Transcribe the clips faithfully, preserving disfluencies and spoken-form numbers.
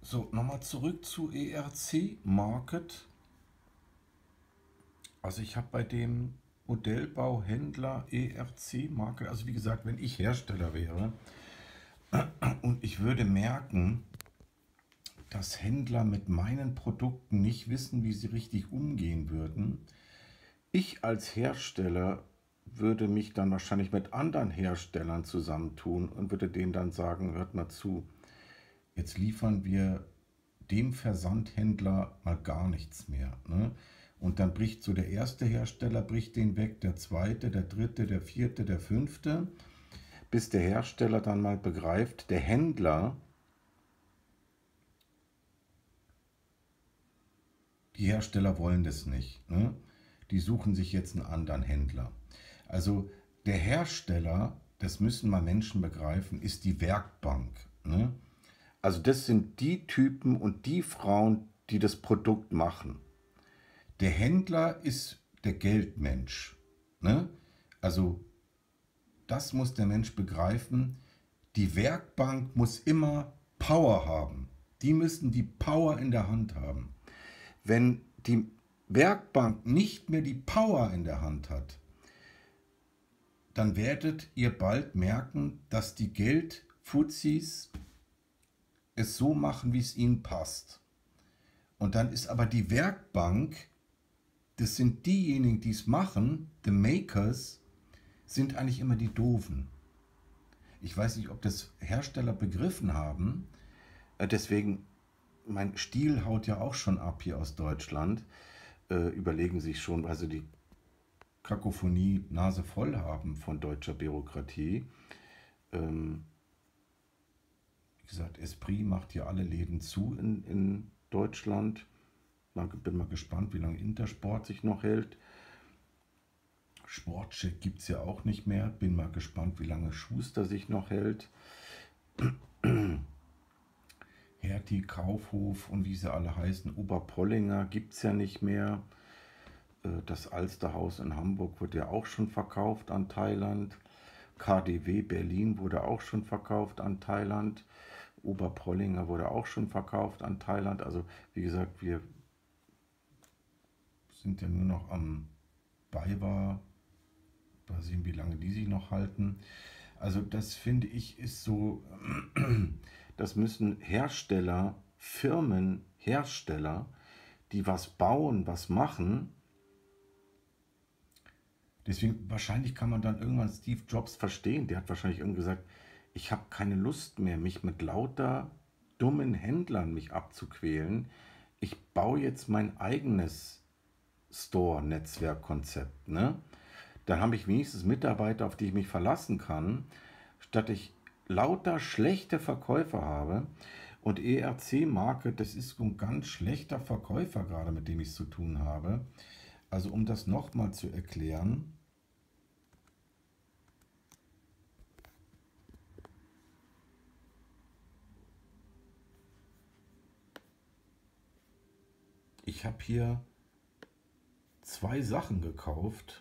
So, nochmal zurück zu E R C Market. Also ich habe bei dem Modellbauhändler E R C Market, also wie gesagt, wenn ich Hersteller wäre und ich würde merken, dass Händler mit meinen Produkten nicht wissen, wie sie richtig umgehen würden. Ich als Hersteller würde mich dann wahrscheinlich mit anderen Herstellern zusammentun und würde denen dann sagen, hört mal zu, jetzt liefern wir dem Versandhändler mal gar nichts mehr. Ne? Und dann bricht so der erste Hersteller, bricht den weg, der zweite, der dritte, der vierte, der fünfte, bis der Hersteller dann mal begreift, der Händler, die Hersteller wollen das nicht. Ne? Die suchen sich jetzt einen anderen Händler. Also der Hersteller, das müssen mal Menschen begreifen, ist die Werkbank. Ne? Also das sind die Typen und die Frauen, die das Produkt machen. Der Händler ist der Geldmensch. Ne? Also das muss der Mensch begreifen. Die Werkbank muss immer Power haben. Die müssen die Power in der Hand haben. Wenn die Werkbank nicht mehr die Power in der Hand hat, dann werdet ihr bald merken, dass die Geldfuzis es so machen, wie es ihnen passt. Und dann ist aber die Werkbank, das sind diejenigen, die es machen, the makers, sind eigentlich immer die Doofen. Ich weiß nicht, ob das Hersteller begriffen haben. Deswegen, mein Stiel haut ja auch schon ab hier aus Deutschland. Äh, überlegen sich schon, weil sie die Kakophonie Nase voll haben von deutscher Bürokratie. Ähm, wie gesagt, Esprit macht hier alle Läden zu in, in Deutschland. Ich bin mal gespannt, wie lange Intersport sich noch hält. Sportcheck gibt es ja auch nicht mehr. Bin mal gespannt, wie lange Schuster sich noch hält. Hertie, Kaufhof und wie sie alle heißen. Oberpollinger gibt es ja nicht mehr. Das Alsterhaus in Hamburg wurde ja auch schon verkauft an Thailand. K D W Berlin wurde auch schon verkauft an Thailand. Oberpollinger wurde auch schon verkauft an Thailand. Also wie gesagt, wir sind ja nur noch am BayWa. Mal sehen, wie lange die sich noch halten. Also das finde ich ist so, das müssen Hersteller, Firmen, Hersteller, die was bauen, was machen. Deswegen, wahrscheinlich kann man dann irgendwann Steve Jobs verstehen. Der hat wahrscheinlich irgendwie gesagt, ich habe keine Lust mehr, mich mit lauter dummen Händlern mich abzuquälen. Ich baue jetzt mein eigenes Store-Netzwerkkonzept. Ne? Dann habe ich wenigstens Mitarbeiter, auf die ich mich verlassen kann, statt ich lauter schlechte Verkäufer habe. Und E R C Market, das ist ein ganz schlechter Verkäufer gerade, mit dem ich es zu tun habe. Also um das nochmal zu erklären, ich habe hier zwei Sachen gekauft.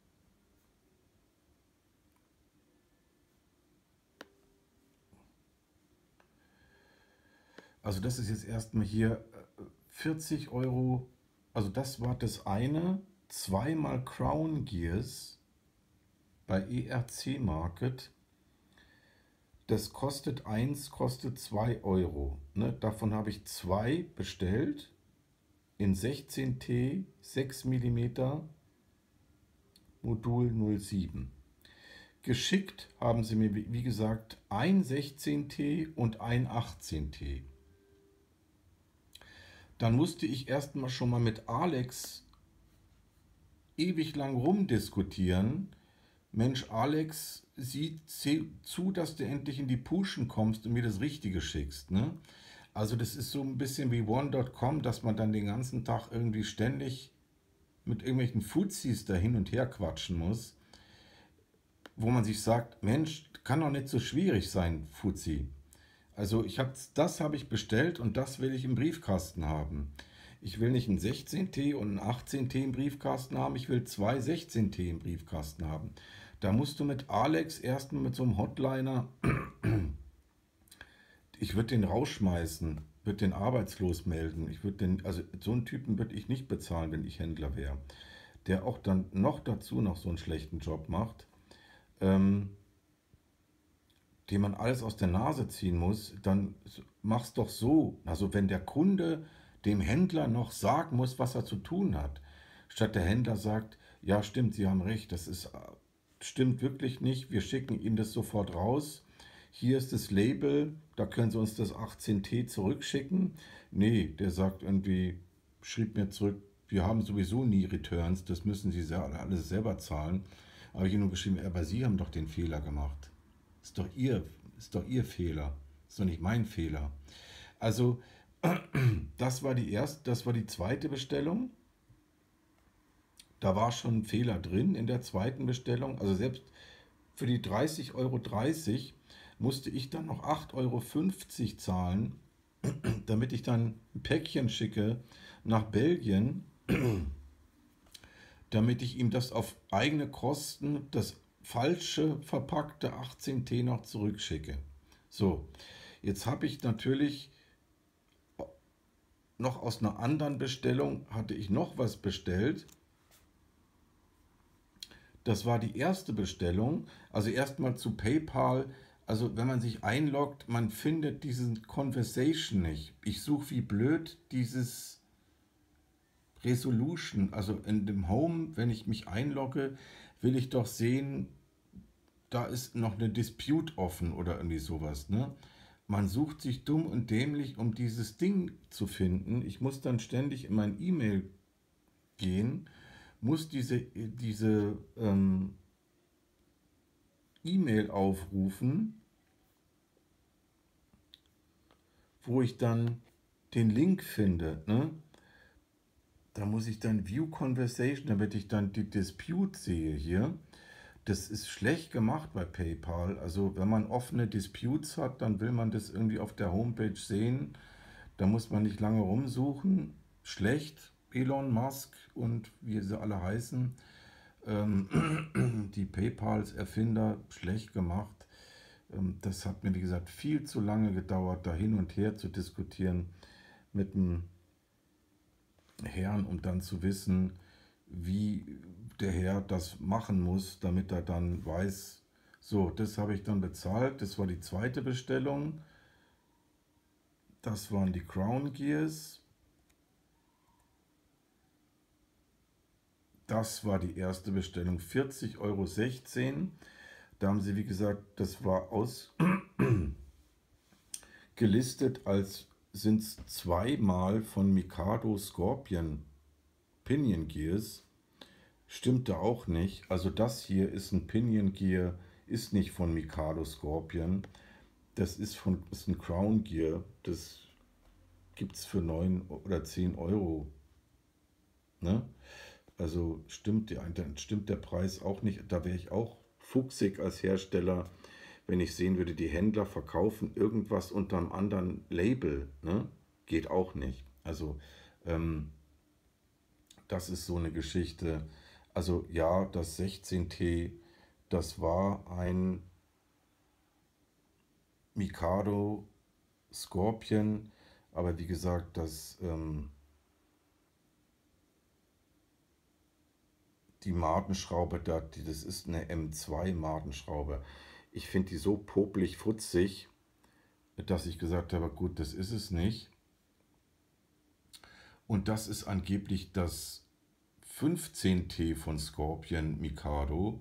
Also das ist jetzt erstmal hier vierzig Euro, also das war das eine, zweimal Crown Gears bei E R C Market. Das kostet eins, kostet zwei Euro. Ne? Davon habe ich zwei bestellt in sechzehn T, sechs Millimeter, Modul null sieben. Geschickt haben sie mir, wie gesagt, ein sechzehn T und ein achtzehn T. Dann musste ich erstmal schon mal mit Alex ewig lang rumdiskutieren. Mensch, Alex, sieh zu, dass du endlich in die Puschen kommst und mir das Richtige schickst. Ne? Also das ist so ein bisschen wie one Punkt com, dass man dann den ganzen Tag irgendwie ständig mit irgendwelchen Fuzis da hin und her quatschen muss, wo man sich sagt, Mensch, kann doch nicht so schwierig sein, Fuzzi. Also ich hab, das habe ich bestellt und das will ich im Briefkasten haben. Ich will nicht einen sechzehn T und einen achtzehn T im Briefkasten haben, ich will zwei sechzehn T im Briefkasten haben. Da musst du mit Alex erstmal mit so einem Hotliner, ich würde den rausschmeißen. würde den arbeitslos melden. Ich würde den, also so einen Typen würde ich nicht bezahlen, wenn ich Händler wäre. Der auch dann noch dazu noch so einen schlechten Job macht, ähm, dem man alles aus der Nase ziehen muss, dann mach's doch so. Also wenn der Kunde dem Händler noch sagen muss, was er zu tun hat, statt der Händler sagt, ja stimmt, Sie haben recht, das ist, stimmt wirklich nicht, wir schicken Ihnen das sofort raus. Hier ist das Label, da können Sie uns das achtzehn T zurückschicken. Nee, der sagt irgendwie, schrieb mir zurück, wir haben sowieso nie Returns, das müssen Sie alles selber zahlen. Aber ich habe nur geschrieben, aber Sie haben doch den Fehler gemacht. Ist doch Ihr, ist doch Ihr Fehler, ist doch nicht mein Fehler. Also, das war die erste, das war die zweite Bestellung. Da war schon ein Fehler drin in der zweiten Bestellung. Also selbst für die dreißig Euro dreißig musste ich dann noch acht Euro fünfzig zahlen, damit ich dann ein Päckchen schicke nach Belgien, damit ich ihm das auf eigene Kosten, das falsche verpackte achtzehn T noch zurückschicke. So, jetzt habe ich natürlich noch aus einer anderen Bestellung, hatte ich noch was bestellt. Das war die erste Bestellung. Also erstmal zu PayPal. Also wenn man sich einloggt, man findet diesen Conversation nicht. Ich suche wie blöd dieses Resolution. Also in dem Home, wenn ich mich einlogge, will ich doch sehen, da ist noch eine Dispute offen oder irgendwie sowas. Ne? Man sucht sich dumm und dämlich, um dieses Ding zu finden. Ich muss dann ständig in mein E-Mail gehen, muss diese, diese ähm, E-Mail aufrufen, wo ich dann den Link finde. Ne? Da muss ich dann View Conversation, damit ich dann die Dispute sehe hier. Das ist schlecht gemacht bei PayPal. Also wenn man offene Disputes hat, dann will man das irgendwie auf der Homepage sehen. Da muss man nicht lange rumsuchen. Schlecht. Elon Musk und wie sie alle heißen, ähm, die PayPals Erfinder, schlecht gemacht. Ähm, das hat mir, wie gesagt, viel zu lange gedauert, da hin und her zu diskutieren mit dem Herrn, um dann zu wissen, wie der Herr das machen muss, damit er dann weiß, so, das habe ich dann bezahlt. Das war die zweite Bestellung. Das waren die Crown Gears. Das war die erste Bestellung, vierzig Euro sechzehn. Da haben sie, wie gesagt, das war ausgelistet als sind es zweimal von Mikado Scorpion Pinion Gears. Stimmte auch nicht. Also das hier ist ein Pinion Gear, ist nicht von Mikado Scorpion. Das ist, von, ist ein Crown Gear. Das gibt es für neun oder zehn Euro. Ne? Also stimmt, die, dann stimmt der Preis auch nicht. Da wäre ich auch fuchsig als Hersteller, wenn ich sehen würde, die Händler verkaufen irgendwas unter einem anderen Label. Ne? Geht auch nicht. Also ähm, das ist so eine Geschichte. Also ja, das sechzehn T, das war ein Mikado Scorpion, aber wie gesagt, das... Ähm, die Madenschraube, das ist eine M zwei Madenschraube. Ich finde die so popelig futzig, dass ich gesagt habe, gut, das ist es nicht. Und das ist angeblich das fünfzehn T von Scorpion Mikado.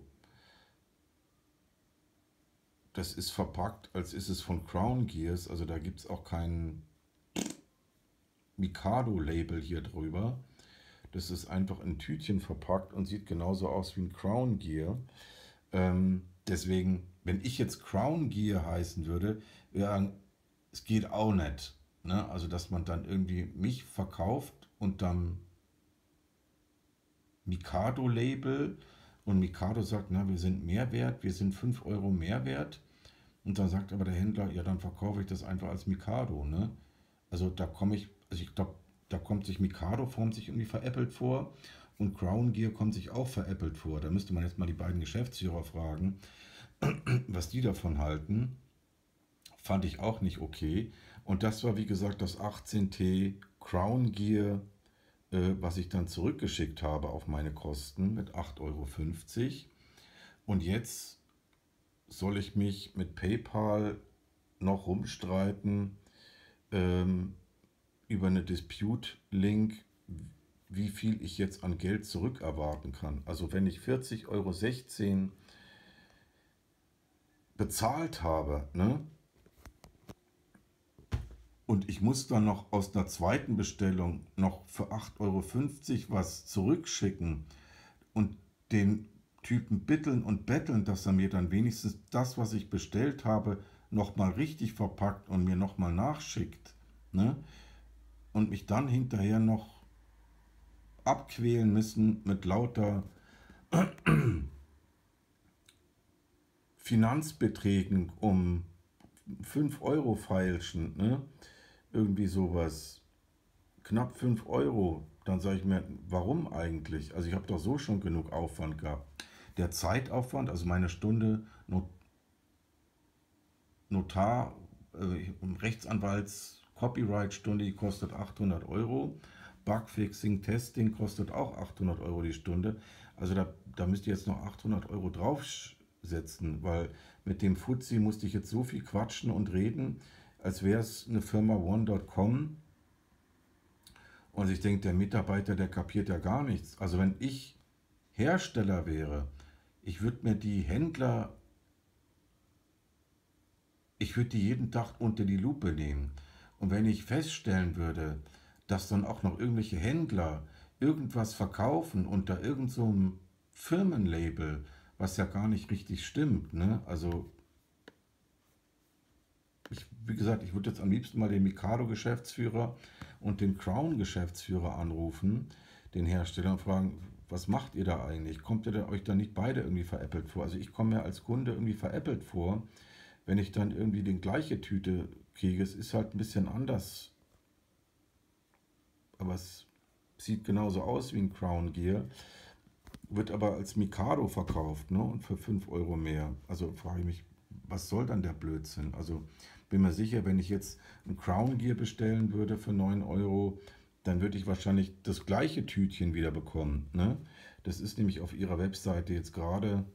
Das ist verpackt, als ist es von Crown Gears, also da gibt es auch kein Mikado-Label hier drüber. Das ist einfach in Tütchen verpackt und sieht genauso aus wie ein Crown Gear. Ähm, deswegen, wenn ich jetzt Crown Gear heißen würde, ja, es geht auch nicht. Ne? Also, dass man dann irgendwie mich verkauft und dann Mikado-Label und Mikado sagt, na, wir sind mehr wert, wir sind fünf Euro mehr wert. Und dann sagt aber der Händler, ja, dann verkaufe ich das einfach als Mikado. Ne? Also, da komme ich, also ich glaube, da kommt sich Mikado, formt sich irgendwie veräppelt vor und Crown Gear kommt sich auch veräppelt vor. Da müsste man jetzt mal die beiden Geschäftsführer fragen, was die davon halten. Fand ich auch nicht okay. Und das war wie gesagt das achtzehn T Crown Gear, äh, was ich dann zurückgeschickt habe auf meine Kosten mit acht Euro fünfzig. Und jetzt soll ich mich mit PayPal noch rumstreiten ähm, über eine Dispute-Link, wie viel ich jetzt an Geld zurückerwarten kann. Also wenn ich vierzig Euro sechzehn bezahlt habe, ne, und ich muss dann noch aus einer zweiten Bestellung noch für acht Euro fünfzig was zurückschicken und den Typen bitteln und betteln, dass er mir dann wenigstens das, was ich bestellt habe, nochmal richtig verpackt und mir nochmal nachschickt, ne? Und mich dann hinterher noch abquälen müssen mit lauter Finanzbeträgen um fünf Euro feilschen, ne? Irgendwie sowas, knapp fünf Euro. Dann sage ich mir, warum eigentlich? Also ich habe doch so schon genug Aufwand gehabt. Der Zeitaufwand, also meine Stunde Not Notar, äh, Rechtsanwalts, Copyright-Stunde, die kostet achthundert Euro. Bugfixing, Testing kostet auch achthundert Euro die Stunde. Also da, da müsst ihr jetzt noch achthundert Euro draufsetzen, weil mit dem Fuzzi musste ich jetzt so viel quatschen und reden, als wäre es eine Firma one Punkt com. Und ich denke, der Mitarbeiter, der kapiert ja gar nichts. Also wenn ich Hersteller wäre, ich würde mir die Händler, ich würde die jeden Tag unter die Lupe nehmen. Und wenn ich feststellen würde, dass dann auch noch irgendwelche Händler irgendwas verkaufen unter irgend so einem Firmenlabel, was ja gar nicht richtig stimmt, ne? Also, ich, wie gesagt, ich würde jetzt am liebsten mal den Mikado-Geschäftsführer und den Crown-Geschäftsführer anrufen, den Hersteller, und fragen, was macht ihr da eigentlich? Kommt ihr da, euch da nicht beide irgendwie veräppelt vor? Also ich komme mir als Kunde irgendwie veräppelt vor, wenn ich dann irgendwie die gleiche Tüte kriege. Es ist halt ein bisschen anders, aber es sieht genauso aus wie ein Crown Gear, wird aber als Mikado verkauft, ne? Und für fünf Euro mehr. Also frage ich mich, was soll dann der Blödsinn? Also bin mir sicher, wenn ich jetzt ein Crown Gear bestellen würde für neun Euro, dann würde ich wahrscheinlich das gleiche Tütchen wieder bekommen, ne? Das ist nämlich auf ihrer Webseite jetzt gerade,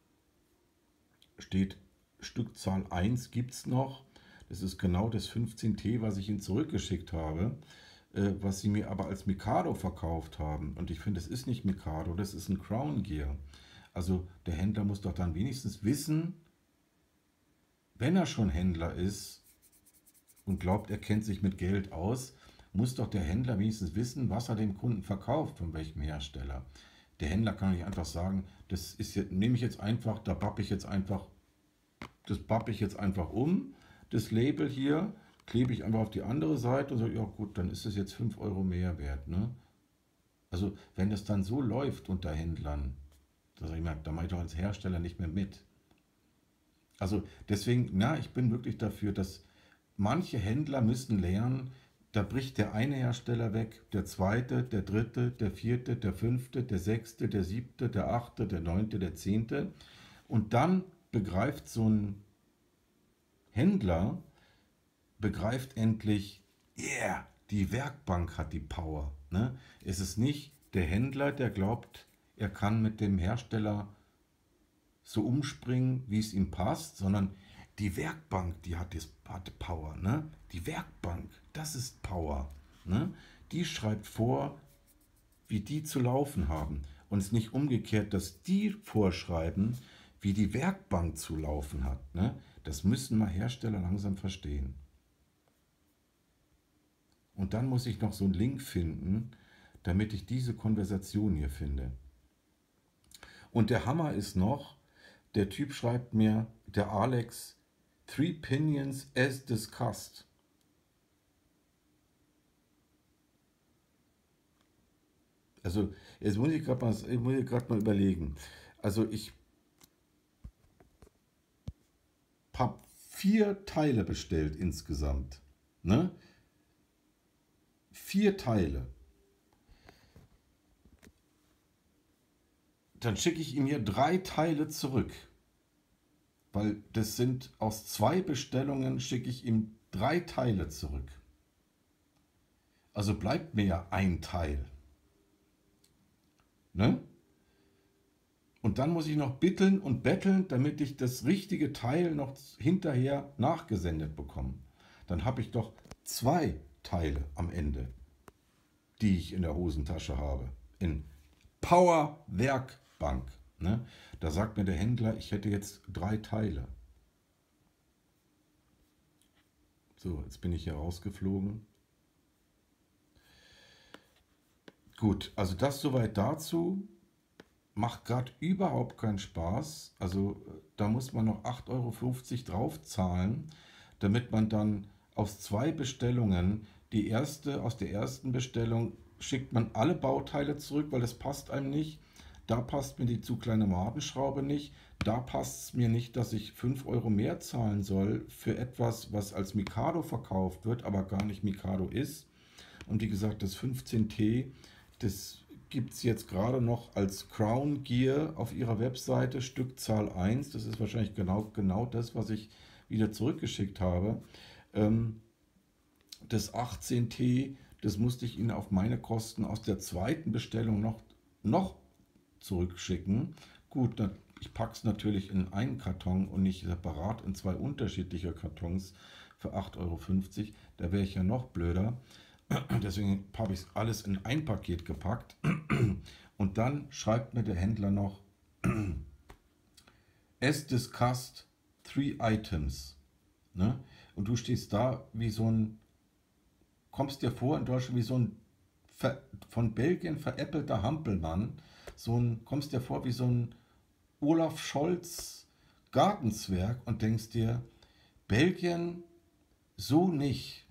steht Stückzahl eins gibt es noch. Das ist genau das fünfzehn T, was ich ihnen zurückgeschickt habe, äh, was sie mir aber als Mikado verkauft haben. Und ich finde, das ist nicht Mikado, das ist ein Crown Gear. Also der Händler muss doch dann wenigstens wissen, wenn er schon Händler ist und glaubt, er kennt sich mit Geld aus, muss doch der Händler wenigstens wissen, was er dem Kunden verkauft, von welchem Hersteller. Der Händler kann nicht einfach sagen, das ist jetzt, nehme ich jetzt einfach, da bappe ich jetzt einfach, das bappe ich jetzt einfach um, das Label hier, klebe ich einfach auf die andere Seite und sage, ja gut, dann ist es jetzt fünf Euro mehr wert, ne? Also wenn das dann so läuft unter Händlern, da sage ich mir, da mache ich doch als Hersteller nicht mehr mit. Also deswegen, na, ich bin wirklich dafür, dass manche Händler müssen lernen, da bricht der eine Hersteller weg, der zweite, der dritte, der vierte, der fünfte, der sechste, der siebte, der achte, der neunte, der zehnte. Und dann begreift so ein Händler, begreift endlich, yeah, die Werkbank hat die Power, ne? Es ist nicht der Händler, der glaubt, er kann mit dem Hersteller so umspringen, wie es ihm passt, sondern die Werkbank, die hat, das, hat Power, ne? Die Werkbank, das ist Power, ne? Die schreibt vor, wie die zu laufen haben. Und es ist nicht umgekehrt, dass die vorschreiben, wie die Werkbank zu laufen hat, ne? Das müssen mal Hersteller langsam verstehen. Und dann muss ich noch so einen Link finden, damit ich diese Konversation hier finde. Und der Hammer ist noch, der Typ schreibt mir, der Alex, three pinions as discussed. Also jetzt muss ich gerade mal, ich muss gerade mal überlegen. Also ich habe vier Teile bestellt insgesamt, ne? Vier Teile. Dann schicke ich ihm hier drei Teile zurück. weil das sind aus zwei Bestellungen, schicke ich ihm drei Teile zurück. Also bleibt mir ja ein Teil. Ne? Und dann muss ich noch bitteln und betteln, damit ich das richtige Teil noch hinterher nachgesendet bekomme. Dann habe ich doch zwei Teile am Ende, die ich in der Hosentasche habe. In Power Werkbank. Ne? Da sagt mir der Händler, ich hätte jetzt drei Teile. So, jetzt bin ich hier rausgeflogen. Gut, also das soweit dazu. Macht gerade überhaupt keinen Spaß. Also da muss man noch acht Euro fünfzig drauf zahlen, damit man dann aus zwei Bestellungen, die erste, aus der ersten Bestellung schickt man alle Bauteile zurück, weil das passt einem nicht. Da passt mir die zu kleine Madenschraube nicht. Da passt es mir nicht, dass ich fünf Euro mehr zahlen soll für etwas, was als Mikado verkauft wird, aber gar nicht Mikado ist. Und wie gesagt, das fünfzehn T, das gibt es jetzt gerade noch als Crown Gear auf ihrer Webseite, Stückzahl eins. Das ist wahrscheinlich genau, genau das, was ich wieder zurückgeschickt habe. Ähm, das achtzehn T, das musste ich Ihnen auf meine Kosten aus der zweiten Bestellung noch, noch zurückschicken. Gut, dann, ich packe es natürlich in einen Karton und nicht separat in zwei unterschiedliche Kartons für acht Euro fünfzig. Da wäre ich ja noch blöder. Deswegen habe ich alles in ein Paket gepackt. Und dann schreibt mir der Händler noch, as discussed, three items. Ne? Und du stehst da wie so ein, kommst dir vor in Deutschland wie so ein ver, von Belgien veräppelter Hampelmann. So ein, kommst dir vor wie so ein Olaf Scholz Gartenzwerg und denkst dir, Belgien so nicht.